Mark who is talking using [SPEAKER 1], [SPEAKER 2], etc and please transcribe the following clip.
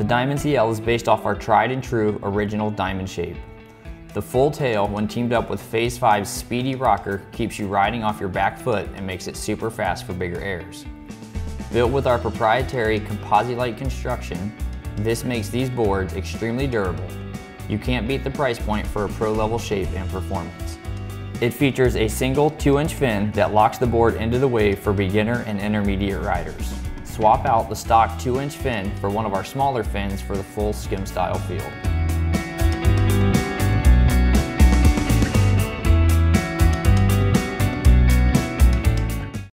[SPEAKER 1] The Diamond CL is based off our tried and true original Diamond shape. The full tail, when teamed up with Phase 5's speedy rocker, keeps you riding off your back foot and makes it super fast for bigger airs. Built with our proprietary composite-like construction, this makes these boards extremely durable. You can't beat the price point for a pro-level shape and performance. It features a single 2-inch fin that locks the board into the wave for beginner and intermediate riders. Swap out the stock 2-inch fin for one of our smaller fins for the full skim style feel.